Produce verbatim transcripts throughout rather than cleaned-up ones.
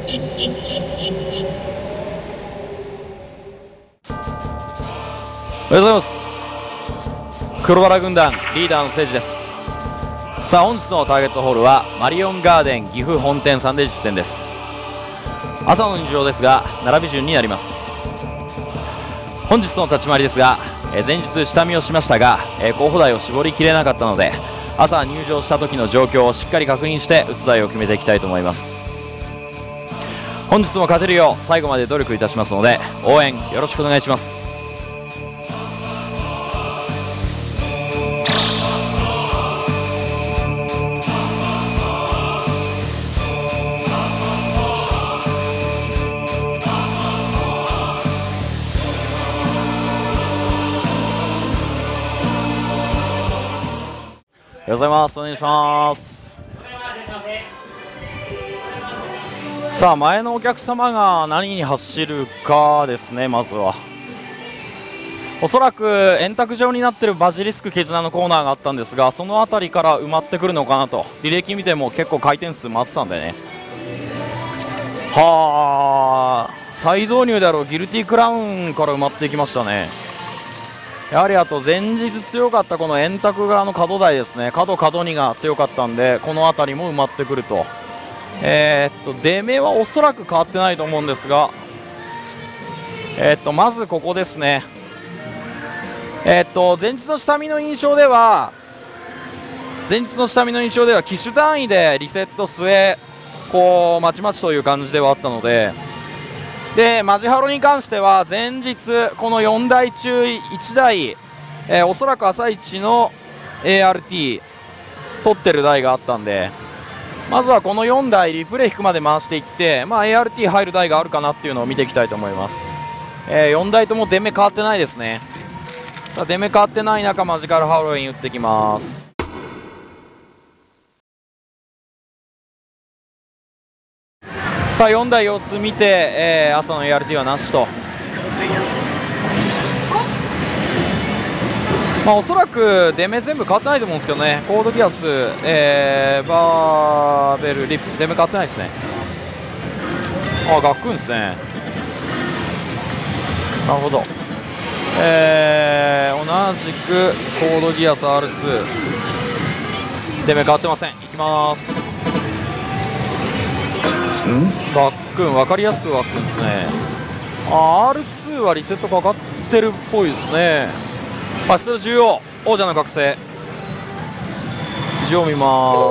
おはようございます。黒バラ軍団リーダーの誠司です。さあ本日のターゲットホールはマリオンガーデン岐阜本店さんで実戦です。朝の入場ですが並び順になります。本日の立ち回りですが、え前日下見をしましたが、え候補台を絞りきれなかったので朝入場した時の状況をしっかり確認して打つ台を決めていきたいと思います。本日も勝てるよう最後まで努力いたしますので応援よろしくお願いします。おはようございます。お願いします。さあ前のお客様が何に走るかですね。まずはおそらく円卓状になっているバジリスク絆のコーナーがあったんですが、その辺りから埋まってくるのかなと。履歴見ても結構回転数回ってたんでね。はあ、再導入であろうギルティクラウンから埋まっていきましたね。やはりあと前日強かったこの円卓側の角台ですね、角角にが強かったんでこの辺りも埋まってくると。えー、っと出目はおそらく変わってないと思うんですが、えー、っとまずここですね。えー、っと前日の下見の印象では前日の下見の印象では機種単位でリセット末こうまちまちという感じではあったので、でマジハロに関しては前日このよんだい中いちだい、えー、おそらく朝一の エーアールティー 取ってる台があったんで、まずはこのよんだいリプレイ引くまで回していって、まあ、エーアールティー 入る台があるかなっていうのを見ていきたいと思います。えー、よんだいとも出目変わってないですね。さあ出目変わってない中マジカルハロウィン打ってきます。さあよんだい様子見て、えー、朝の エーアールティー はなしと。まあおそらく出目全部変わってないと思うんですけどね。コードギアス、えー、バーベルリップ出目変わってないですね。あ、ガックンですね。なるほど。えー、同じくコードギアス アールツー 出目変わってません。いきます。ガックン分かりやすくガックンですね。あ アールツー はリセットかかってるっぽいですね。ファスト中央王者の覚醒上見ます。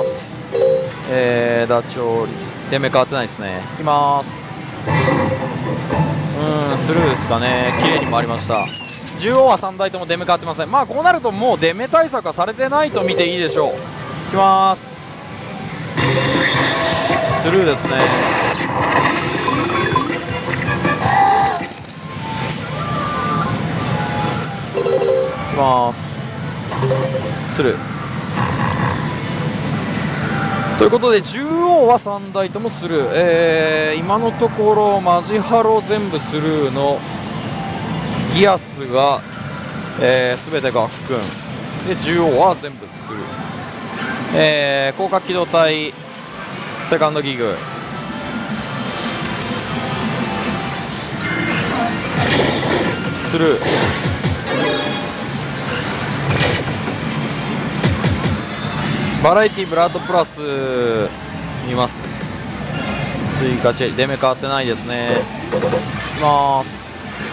えー、ダチョウ出目変わってないですね。いきます。うんスルーですかね。綺麗に回りました。中央はさんだいとも出目変わってません。まあこうなるともう出目対策はされてないと見ていいでしょう。いきます。スルーですね。いきますスルーということで中央はさんだいともスルー、えー、今のところマジハロ全部スルーのギアスが、えー、全てガックンで中央は全部スルー、えー、広角機動隊セカンドギグスルーバラエティブラッドプラス見ます。追加チェ出目変わってないですね。いきます。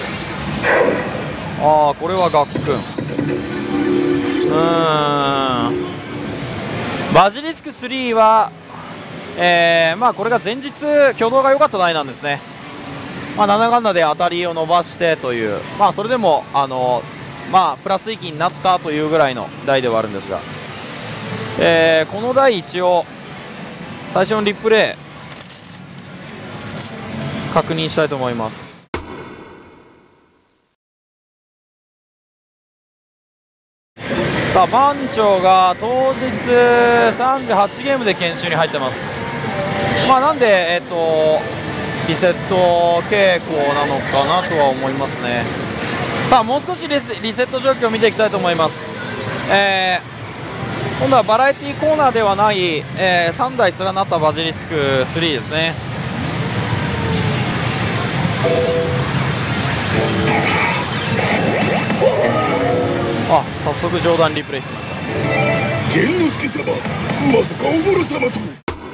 ああこれはガックン。うーんバジリスクスリーはえー、まあこれが前日挙動が良かった台なんですね。まあなんだかんだで当たりを伸ばしてという、まあそれでもあのまあプラス域になったというぐらいの台ではあるんですが、えー、この台一応最初のリプレイ確認したいと思います。さあ番長が当日さんじゅうはちゲームで研修に入ってます。まあなんでえっとリセット傾向なのかなとは思いますね。さあもう少しリセリセット状況を見ていきたいと思います。えー、今度はバラエティコーナーではない、えー、さんだい連なったバジリスクスリーですね。 あ、早速上段リプレイしました。 玄之介様、まさかおぼろ様と。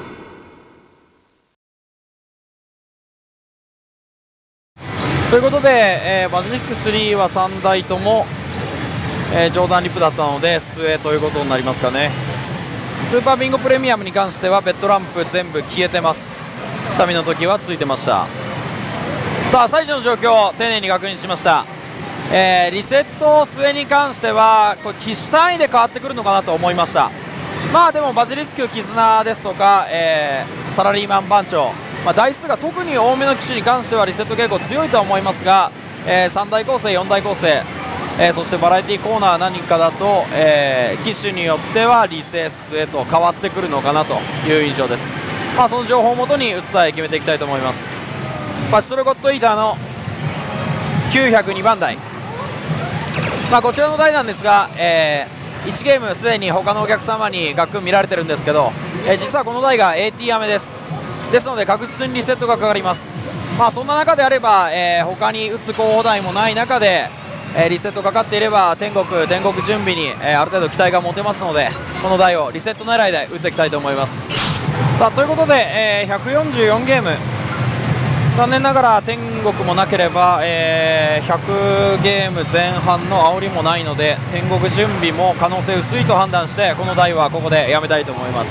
ということで、えー、バジリスクスリーはさんだいとも、えー、上段リプだったので末ということになりますかね。スーパービンゴプレミアムに関してはベッドランプ全部消えてます。下見の時はついてました。さあ最初の状況を丁寧に確認しました。えー、リセット末に関してはこれ機種単位で変わってくるのかなと思いました。まあでもバジリスク絆ですとか、えー、サラリーマン番長、まあ、台数が特に多めの機種に関してはリセット傾向強いとは思いますが、えー、さんだい構成よんだい構成、えー、そしてバラエティコーナー何かだと、えー、機種によってはリセ末と変わってくるのかなという印象です。まあその情報をもとに打つ台決めていきたいと思います。パストロゴットイーターのきゅうひゃくにばん台、まあ、こちらの台なんですが、えー、いちゲームすでに他のお客様にガックン見られてるんですけど、えー、実はこの台が エーティー アメですですので確実にリセットがかかります。まあそんな中であれば、えー、他に打つ候補台もない中で、えー、リセットかかっていれば天国天国準備に、えー、ある程度期待が持てますので、この台をリセット狙いで打っていきたいと思います。さあということで、えー、ひゃくよんじゅうよんゲーム、残念ながら天国もなければ、えー、ひゃくゲーム前半の煽りもないので天国準備も可能性薄いと判断してこの台はここでやめたいと思います。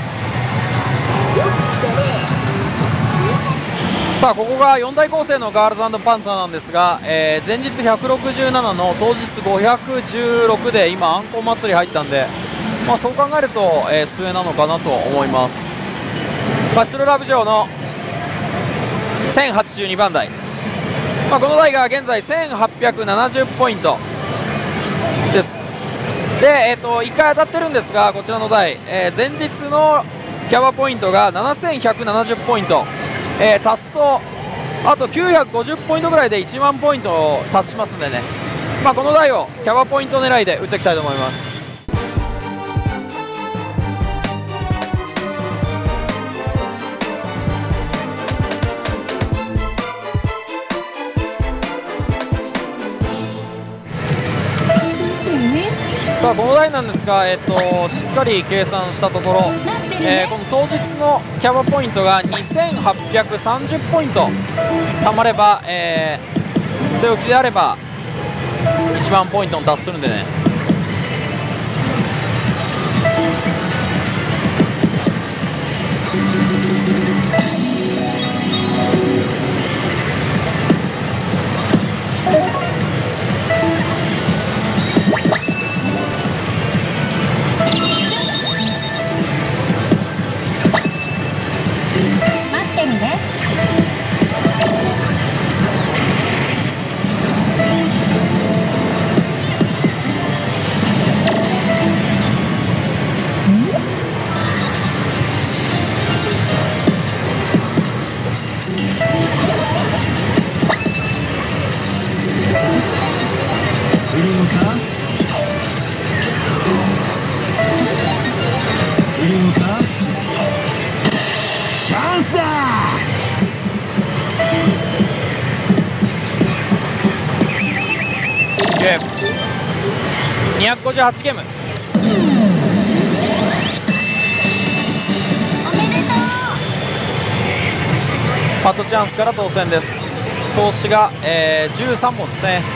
さあここがよんだい構成のガールズ&パンツァーなんですが、えー、前日ひゃくろくじゅうななの当日ごひゃくじゅうろくで今あんこ祭り入ったんで、まあ、そう考えると、えー、末なのかなと思います。パストロラブ城のせんはちじゅうにばん台、まあ、この台が現在せんはっぴゃくななじゅうポイントです。で、えー、といっかい当たってるんですがこちらの台、えー、前日のキャバポイントがななせんひゃくななじゅうポイント、えー、足すとあときゅうひゃくごじゅうポイントぐらいでいちまんポイントを達しますんでね、まあ、この台をキャバポイント狙いで打っていきたいと思います。さあこの台なんですが、えー、としっかり計算したところ、えー、この当日のキャバポイントがにせんはっぴゃくさんじゅうポイントたまれば、えー、背置きであればいちまんポイントに達するんでね、にひゃくごじゅうはちゲーム、パットチャンスから当選です。投資が、えー、じゅうさんぼんですね。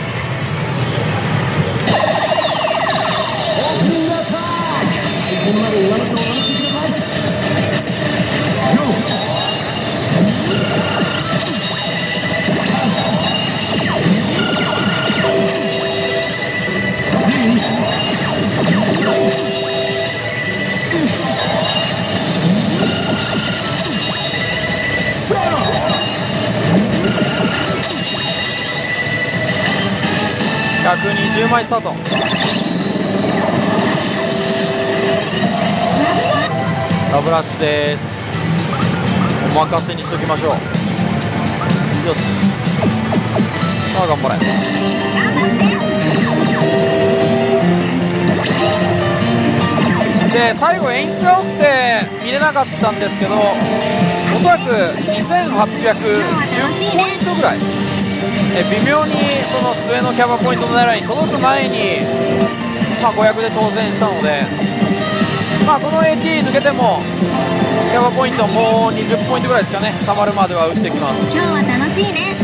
ひゃくにじゅうまいスタート。ラブラッシュです。お任せにしときましょう。よし、さあ頑張れ。で最後演出が多くて見れなかったんですけど、おそらくにせんはっぴゃくじゅうポイントぐらいえ微妙にその末のキャバポイントの狙いに届く前に、まあ、ごひゃくで当選したので、まあ、この エーティー 抜けてもキャバポイントもうにじゅっポイントぐらいですかね、たまるまでは打ってきます。 今日は楽しいね。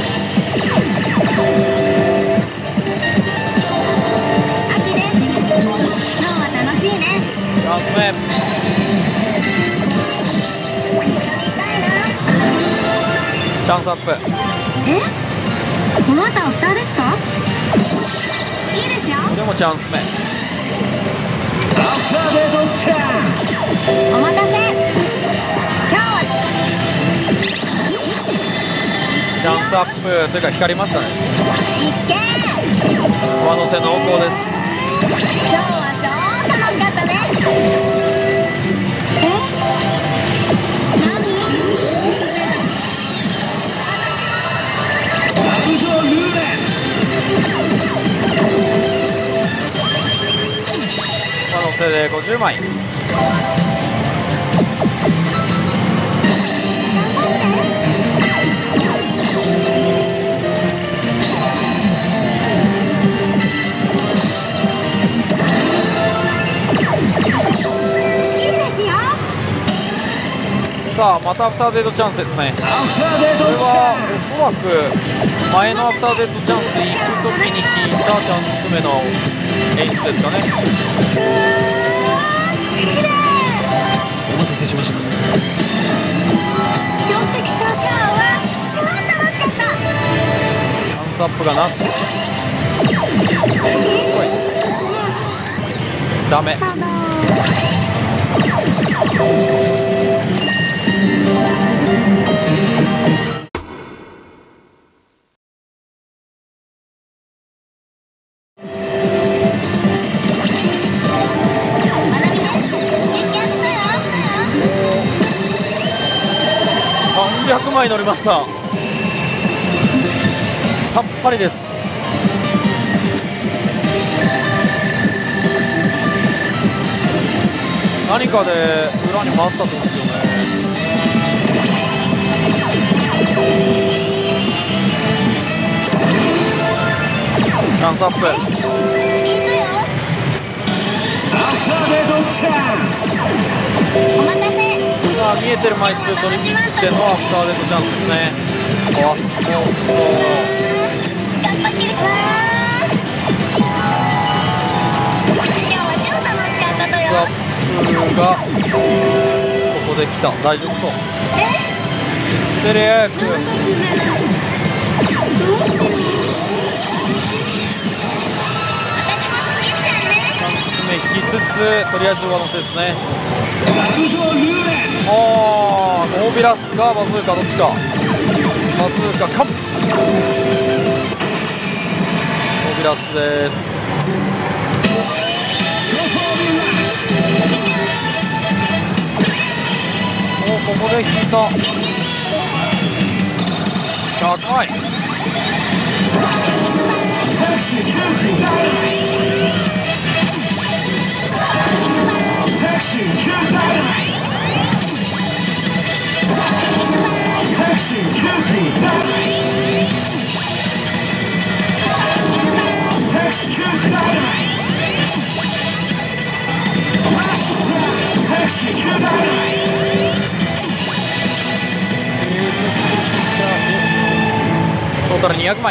秋です。今日は楽しいね。 チャンス目、チャンスアップ。 え、この後アフターですか？いいですよ。 でもチャンス目、 お待たせ。今日はチャンスアップというか光りましたね。 いけ。 上乗せ濃厚です。 今日は超楽しかったね。え？何？ 上乗せでごじゅうまい。さあまたアフターデートチャンスですね。これはおそらく前のアフターデートチャンス行くときに引いたチャンス目の演出ですかね。 お待たせしました。 寄ってきちゃう。今日は超楽しかった。 チャンスアップがなし。ダメ。 たださんびゃくまい乗りました。さっぱりです。何かで裏に回ってたと思うんですよね。チャンスアップ。 お待たせ。 さあ見えてる枚数取り切ってのアフターデートチャンスですね。あそこ頑張ってるか。今日は超楽しかったとよ。 スアップがここで来た。大丈夫そう。テレアーク突然どうしても私も好きじゃんね。 チャンス目引きつつ、とりあえず上乗せですね。ああ、ノービラスかバズーカどっちか。バズーカか。ノービラスです。おお、ここで引いた。高い。トータルにひゃくまい。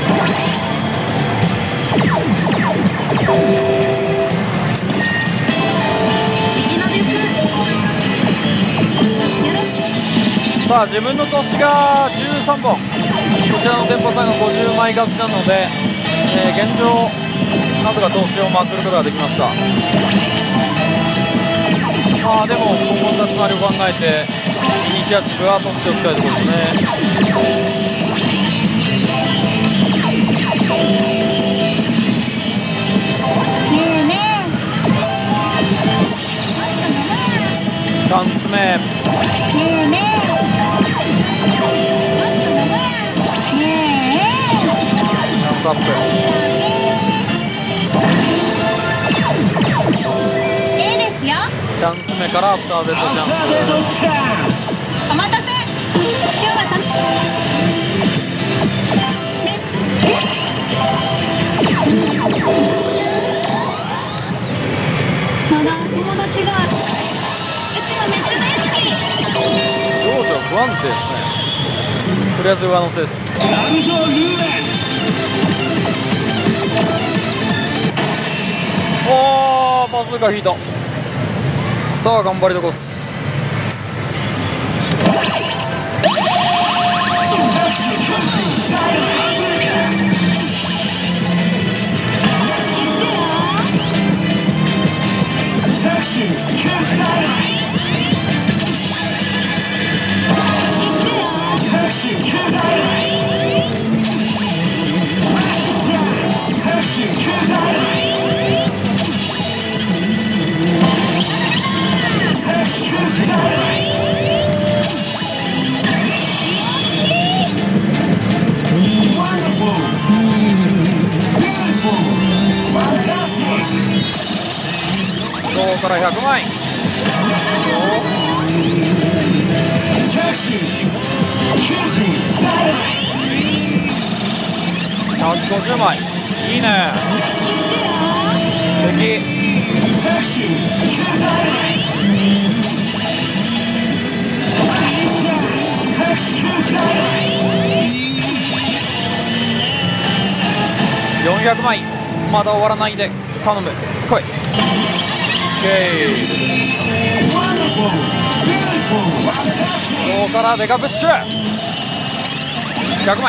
さあ自分の投資がじゅうさんぼん、こちらの店舗さんがごじゅうまい勝ちなので、えー、現状なんとか投資をまくることができました。まあでも今後の立ち回りを考えてイニシアチブは取っておきたいところですね。チャンス目。 ねえねえ。ねえ。 チャンスアップ。 ええですよ。 チャンス目からアフターデートチャンス。 お待たせ。今日はたねまだ友達がうちはめっちゃ大好き。 少女不安定ですね。とりあえず上乗せです。おー、バズーカ引いた。さあ頑張りどこっす。どうからひゃくまい。ひゃくごじゅうまい。いいね。敵。よんひゃくまい。まだ終わらないで頼む。来い。オッケー。ここからデカプッシュ。ひゃくまい。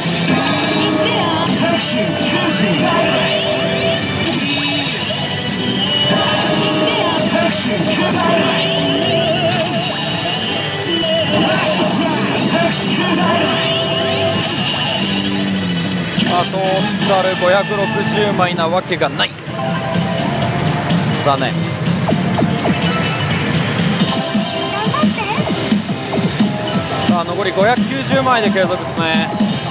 あ、トータルごひゃくろくじゅうまいなわけがない。残念。さあ残りごひゃくきゅうじゅうまいで継続ですね。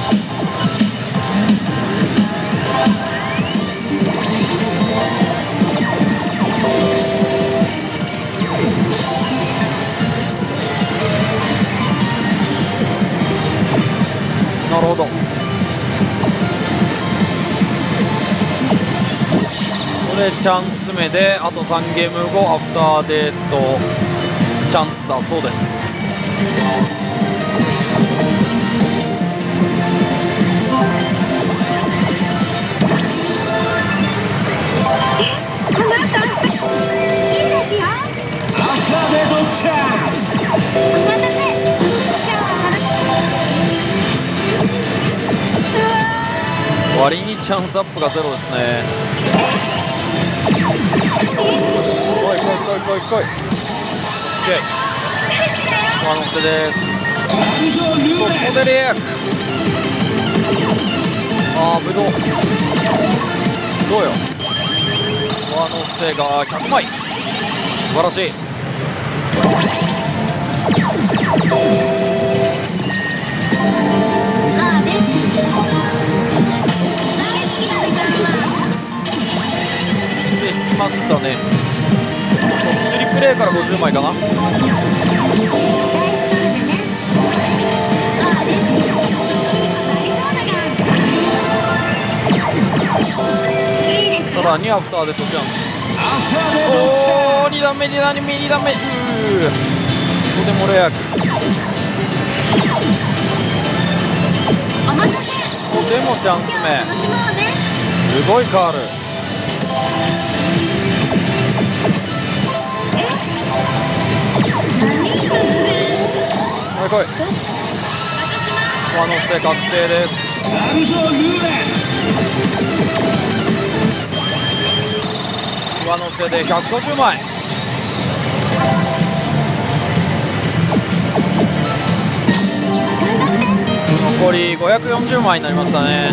なるほど。ここでチャンス目であとさんゲームごアフターデートチャンスだそうです。 この後いいですよ。 アフターデートチャンス。 お待たせ。今日は割にチャンスアップがゼロですね。来い来い来い来い来い。オッケー。上乗せです。ここでレア。あー、ブドウどうよ。上乗せがひゃくまい。素晴らしい。 あーです。大好きな時間はできましたね。釣りプレイからごじゅうまいかな。さらにアフターデッドチャンス。おお、に段目に段目に段目。うー、ここでもレア。こお待たせ。 こでもチャンス楽しもうね。 目。すごいカール。 何一つ。 はい来い。上乗せ確定です。上乗せでひゃくごじゅうまい。残りごひゃくよんじゅうまいになりましたね。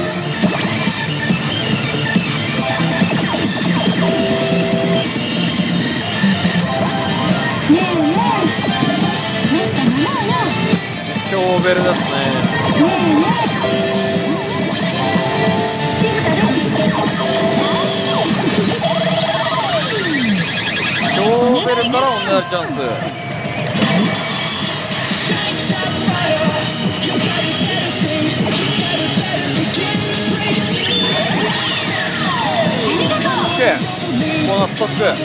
ねえねえ。めっちゃ飲もうよ。 強ベルですね。 ねえねえ。静かです。 強ベルからオンダーチャンス。 ボーナスストック。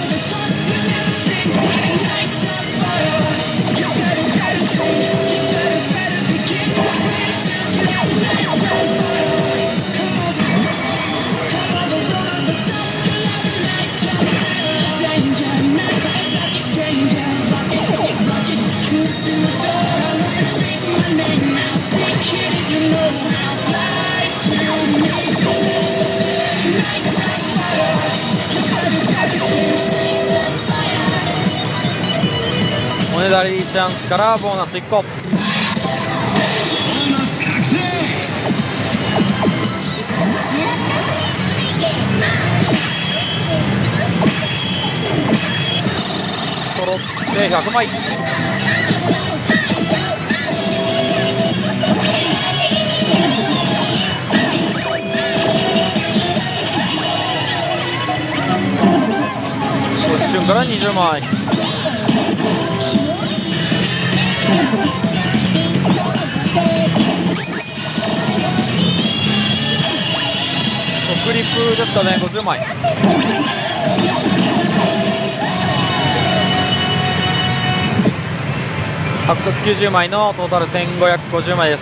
おねだりチャンスからボーナスいっこ。揃ってひゃくまい。一瞬からにじゅうまい。クリップですかね、ごじゅうまい。獲得きゅうじゅうまいのトータルせんごひゃくごじゅうまいです。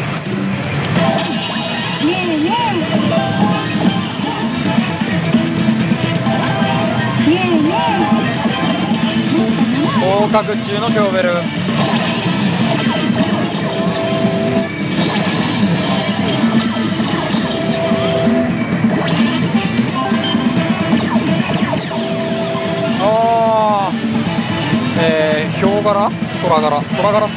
合格中のキョーベル。ああ、えー、ヒョウ柄、虎柄、虎柄。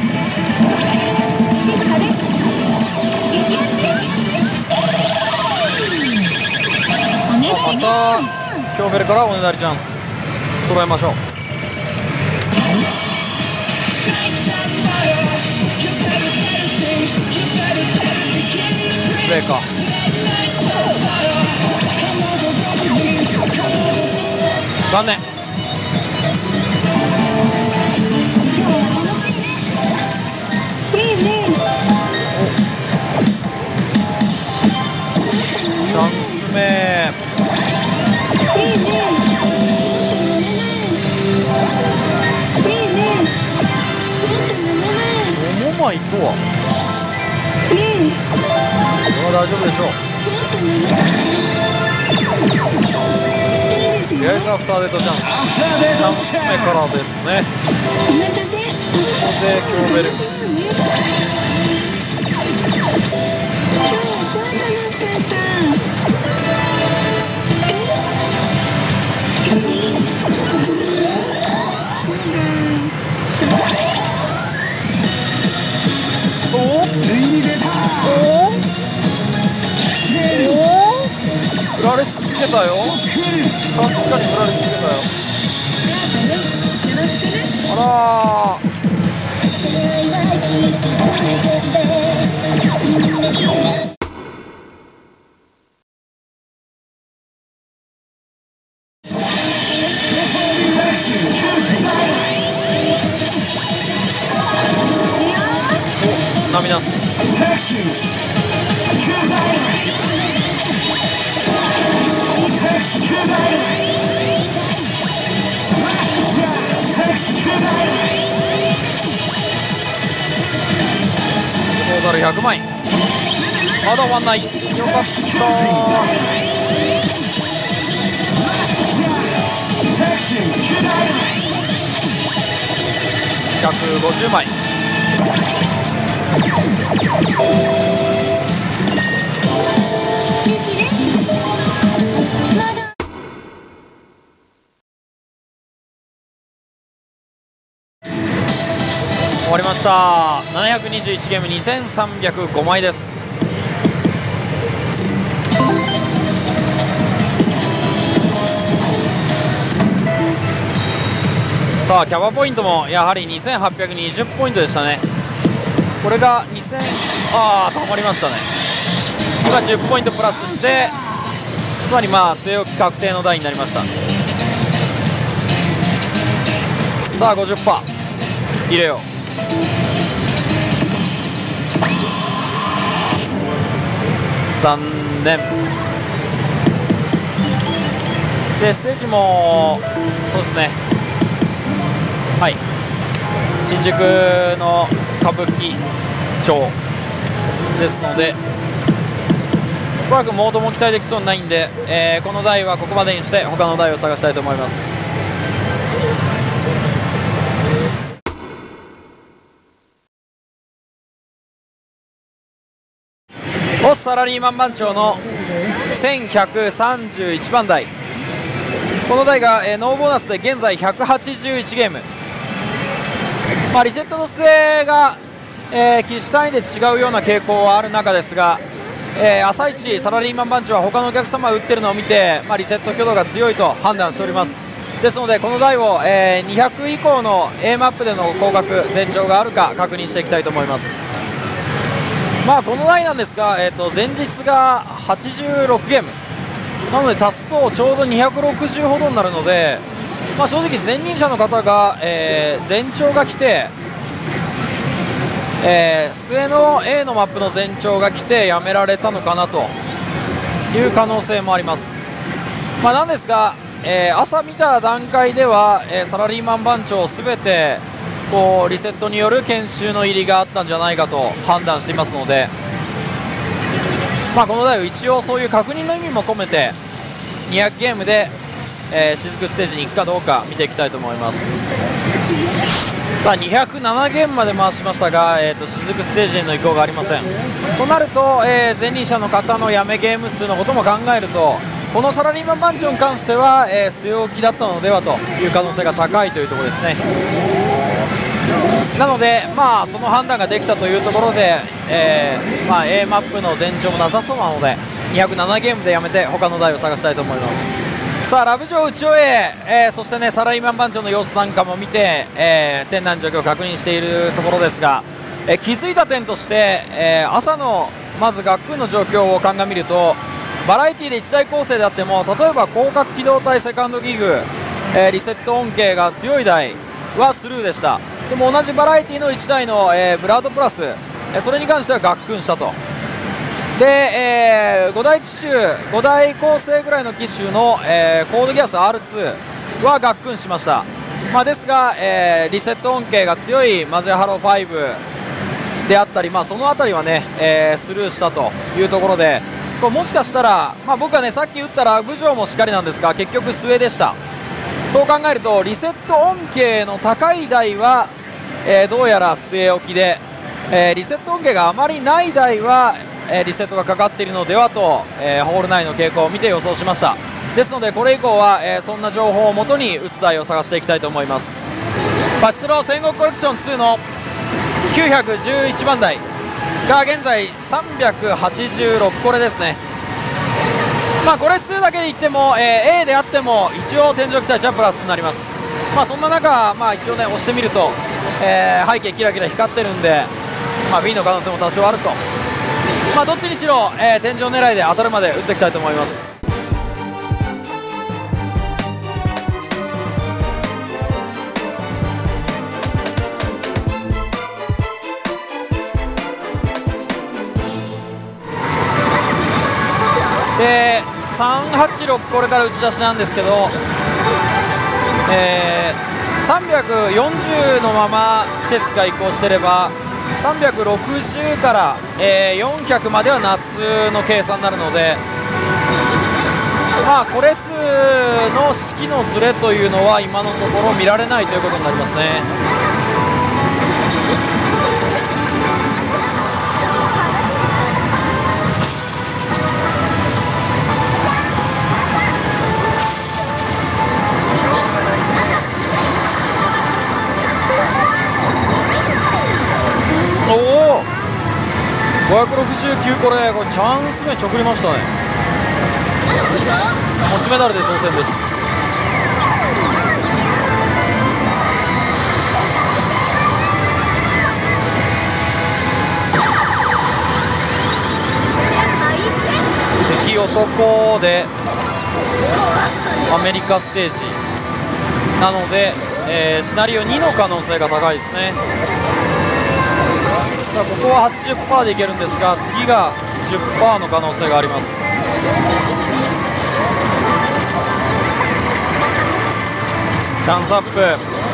またキョーベルからおねだりチャンス揃えましょう。プレイか。残念。チャンス目。おもまいとはこれは大丈夫でしょう。ヤイスアフターデートチャンス。チャンス目からですね。ここでキョーベル。おおお振られ続けたよ。確かに振られ続けたよ。あらお、ナミナス。トータルひゃくまい。まだ終わんない。よかった。ひゃくごじゅうまい。終わりました。ななひゃくにじゅういちゲームにせんさんびゃくごまいです。さあキャバポイントもやはりにせんはっぴゃくにじゅうポイントでしたね。これがにせん、ああたまりましたね。今じゅうポイントプラスして、つまりまあ据え置き確定の台になりました。さあ ごじゅっパーセント 入れよう。残念。 でステージもそうですね、はい、新宿の歌舞伎町ですので、おそらくモードも期待できそうにないんで、えー、この台はここまでにして他の台を探したいと思います。オスサラリーマン番長のせんひゃくさんじゅういちばん台、この台が、えー、ノーボーナスで現在ひゃくはちじゅういちゲーム、まあ、リセットの末が、えー、機種単位で違うような傾向はある中ですが、えー、朝一サラリーマン番長は他のお客様が打ってるのを見て、まあ、リセット挙動が強いと判断しております。ですのでこの台を、えー、にひゃく以降の A マップでの高額前兆があるか確認していきたいと思います。まあこの台なんですが、えー、と前日がはちじゅうろくゲームなので足すとちょうどにひゃくろくじゅうほどになるので、まあ、正直前任者の方が、えー、前兆が来て、えー、末の A のマップの前兆が来てやめられたのかなという可能性もあります。まあ、なんですが、えー、朝見た段階では、えー、サラリーマン番長すべてこうリセットによる研修の入りがあったんじゃないかと判断していますので、まあ、この台を一応そういう確認の意味も込めてにひゃくゲームで、えー、雫ステージに行くかどうか見ていきたいと思います。さあにひゃくななゲームまで回しましたが、えー、と雫ステージへの移行がありません。となると、えー、前任者の方のやめゲーム数のことも考えるとこのサラリーマン番長に関しては、えー、据え置きだったのではという可能性が高いというところですね。なので、まあ、その判断ができたというところで、えーまあ、A マップの前兆もなさそうなのでにひゃくななゲームでやめて他の台を探したいと思います。さあラブジョー打ち終ええー、そしてねサラリーマン番長の様子なんかも見て、えー、店内の状況を確認しているところですが、えー、気づいた点として、えー、朝のまず学区の状況を鑑みるとバラエティでいち台構成であっても例えば広角機動隊セカンドギグ、えー、リセット恩恵が強い台はスルーでした。でも同じバラエティのいち台の、えー、ブラードプラス、えー、それに関してはガックンしたと。で、えー、ご台機種ご台構成ぐらいの機種の、えー、コードギアス アールツー はガックンしました。まあ、ですが、えー、リセット恩恵が強いマジハローファイブであったり、まあ、その辺りはね、えー、スルーしたというところでこれもしかしたら、まあ、僕はねさっき打ったラブジョーもしっかりなんですが結局末でした。そう考えるとリセット恩恵の高い台は、えー、どうやら据え置きで、えー、リセット恩恵があまりない台は、えー、リセットがかかっているのではと、えー、ホール内の傾向を見て予想しました。ですのでこれ以降は、えー、そんな情報をもとに打つ台を探していきたいと思います。パチスロ戦国コレクションツーのきゅうひゃくじゅういちばん台が現在さんびゃくはちじゅうろくこれですね。まあこれ数だけで言っても、えー、A であっても一応天井期待値はプラスになります。まあそんな中、まあ、一応ね押してみると、えー、背景キラキラ光ってるんで、まあ、B の可能性も多少あると、まあ、どっちにしろ、えー、天井狙いで当たるまで打っていきたいと思います。でさんはちろくこれから打ち出しなんですけど、えー、さんびゃくよんじゅうのまま季節が移行してればさんびゃくろくじゅうから、えー、よんひゃくまでは夏の計算になるので、まあこれ数の式のズレというのは今のところ見られないということになりますね。おおごひゃくろくじゅうきゅうこれこれチャンス目直りましたね。持ちメダルで当選です。敵男でアメリカステージなので、えー、シナリオにの可能性が高いですね。ここは はちじゅっパーセント でいけるんですが次が じゅっパーセント の可能性があります。 チャンスアップ。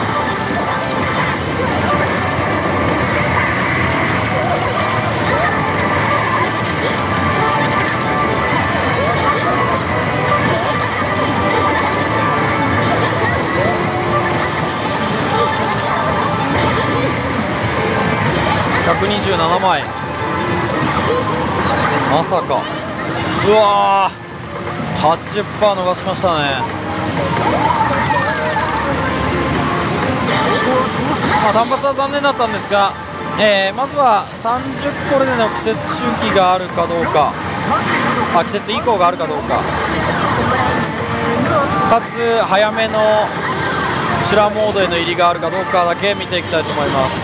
ひゃくにじゅうななまい、まさか。うわー、 はちじゅっパーセント 逃しましたね。まあ、単発は残念だったんですが、えー、まずはさんじゅっこれでの季節周期があるかどうか、あ季節以降があるかどうか、かつ早めの修羅モードへの入りがあるかどうかだけ見ていきたいと思います。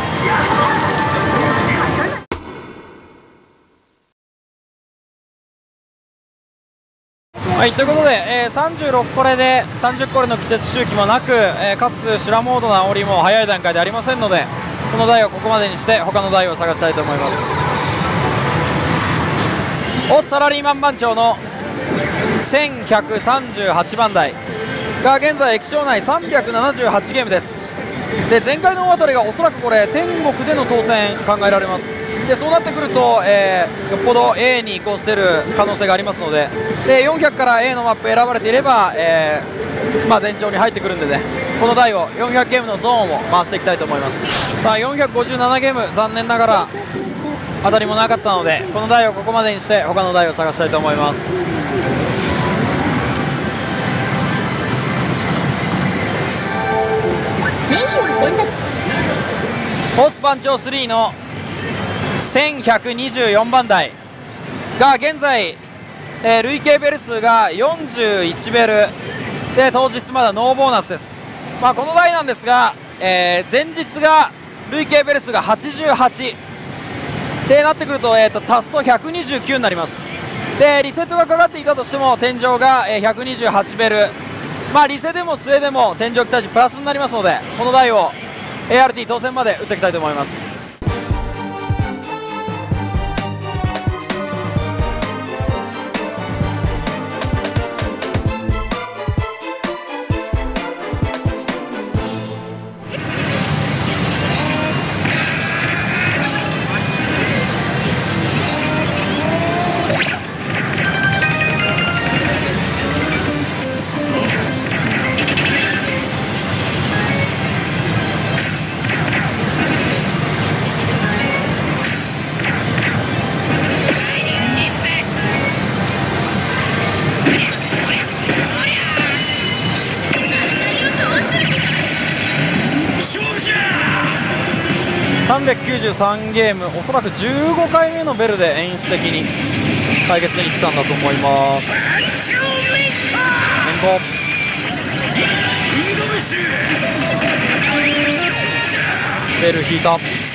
はい、ということで、えー、さんじゅうろっこれでさんじゅっこれの季節周期もなく、えー、かつ修羅モードな煽りも早い段階でありませんので、この台をここまでにして他の台を探したいと思います。おサラリーマン番長のせんひゃくさんじゅうはちばん台が現在液晶内さんびゃくななじゅうはちゲームです。で前回の大当たりがおそらくこれ天国での当選考えられます。でそうなってくると、えー、よっぽど A に移行している可能性がありますので、でよんひゃくから A のマップ選ばれていれば、えーまあ、前兆に入ってくるんでね、この台をよんひゃくゲームのゾーンを回していきたいと思います。さあよんひゃくごじゅうななゲーム、残念ながら当たりもなかったので、この台をここまでにして他の台を探したいと思います。ホース番長スリーのせんひゃくにじゅうよんばん台が現在、えー、累計ベル数がよんじゅういちベルで、当日まだノーボーナスです。まあ、この台なんですが、えー、前日が累計ベル数がはちじゅうはちでなってくると、えー、と足すとひゃくにじゅうきゅうになります。でリセットがかかっていたとしても天井が、えー、ひゃくにじゅうはちベル、まあ、リセでもスエでも天井期待値プラスになりますので、この台を エーアールティー 当選まで打っていきたいと思います。さんびゃくきゅうじゅうさんゲーム、おそらくじゅうごかいめのベルで演出的に対決に来たんだと思います。変更ベル引いた。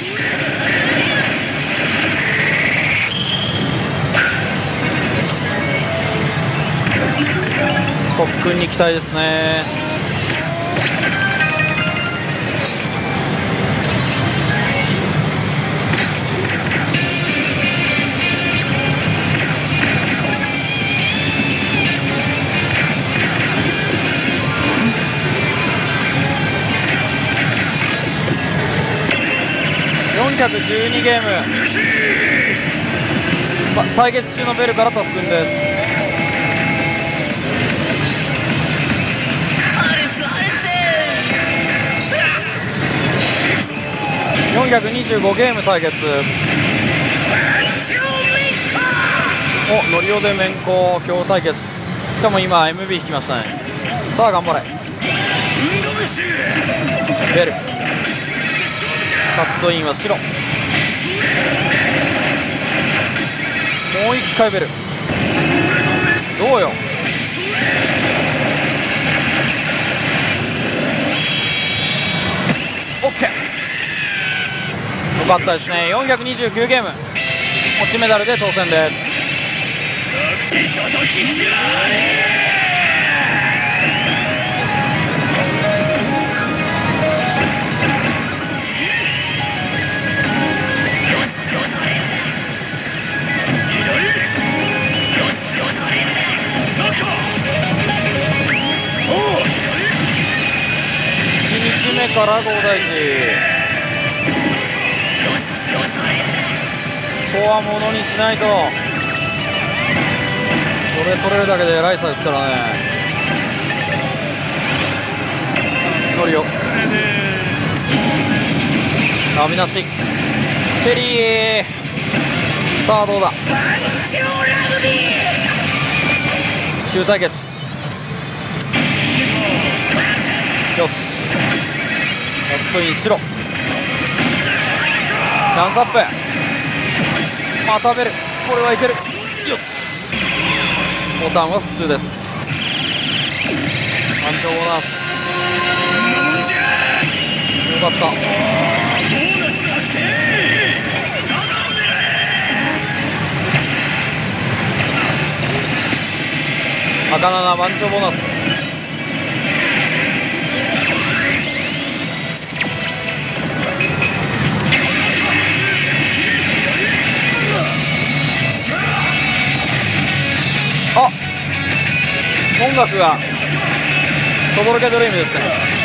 特訓に期待ですね。よんひゃくじゅうにゲーム、ま、対決中のベルから特訓です。よんひゃくにじゅうごゲーム対決。おノリオで面攻強対決、しかも今 エムビー 引きましたね。さあ頑張れベル。カットインは白。もう一回ベル。どうよ。オッケー、よかったですね。よんひゃくにじゅうきゅうゲーム、持ちメダルで当選です。 目から合大寺、ここはものにしないと。これ取れるだけで偉いさですからね。乗るよ、ナビなしチェリー。さあどうだ、中対決。よし、カットインしろ。チャンスアップ、またベル、これはいける。よし、ボタンは普通です。環境ボーナスよかった。赤なな番長ボーナス。あ、音楽がとどろけドリームですね。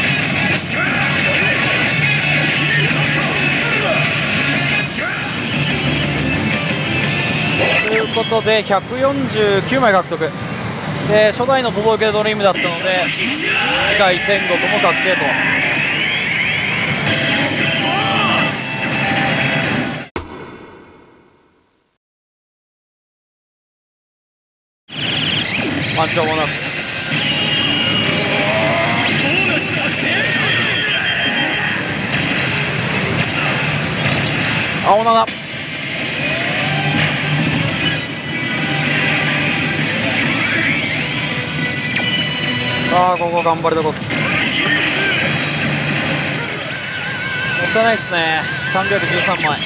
ということでひゃくよんじゅうきゅうまい獲得で、初代のとどろけドリームだったので次回天国も確定と。パンチョボーナス。青七。さあここ頑張りどころ。もったいないですね。さんびゃくじゅうさんまい。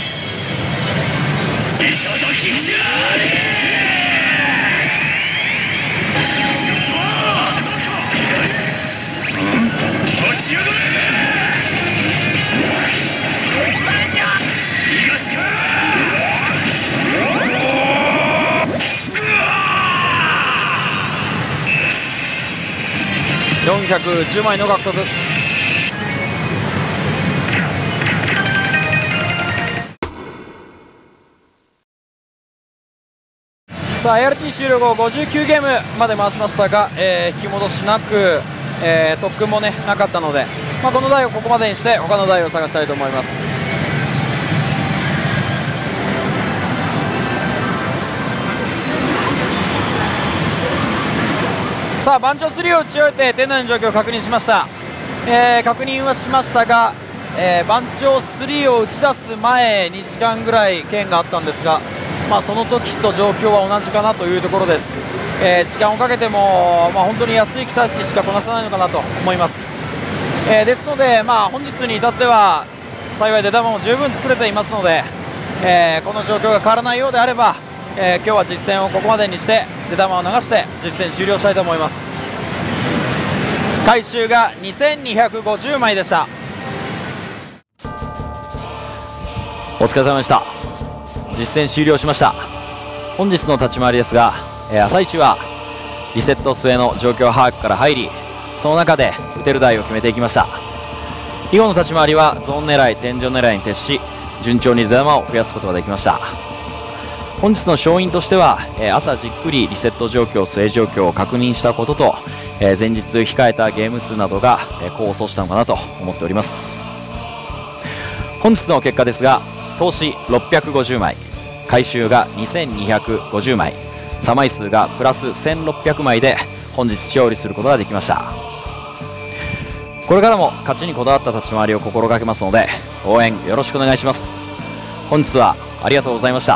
よんひゃくじゅうまいの獲得。さあ エーアールティー 終了後ごじゅうきゅうゲームまで回しましたが、えー、引き戻しなく、えー、特訓もねなかったので、まあ、この台をここまでにして他の台を探したいと思います。さあ番長スリーを打ち終えて店内の状況を確認しました。えー、確認はしましたが、えー、番長スリーを打ち出す前にじかんぐらい剣があったんですが、まあ、その時と状況は同じかなというところです。えー、時間をかけても、まあ、本当に安い期待値しかこなさないのかなと思います。えー、ですので、まあ、本日に至っては幸い出玉も十分作れていますので、えー、この状況が変わらないようであれば、えー、今日は実戦をここまでにして出玉を流して実戦終了したいと思います。回収がにせんにひゃくごじゅうまいでした。お疲れ様でした。実戦終了しました。本日の立ち回りですが、えー、朝一はリセット末の状況把握から入り、その中で打てる台を決めていきました。以後の立ち回りはゾーン狙い、天井狙いに徹し、順調に出玉を増やすことができました。本日の勝因としては、えー、朝じっくりリセット状況、末状況を確認したことと、えー、前日控えたゲーム数などが、えー、功を奏したのかなと思っております。本日の結果ですが、投資ろっぴゃくごじゅうまい、回収がにせんにひゃくごじゅうまい、差枚数がプラスせんろっぴゃくまいで本日勝利することができました。これからも勝ちにこだわった立ち回りを心がけますので、応援よろしくお願いします。本日はありがとうございました。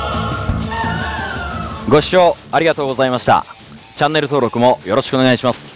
ご視聴ありがとうございました。チャンネル登録もよろしくお願いします。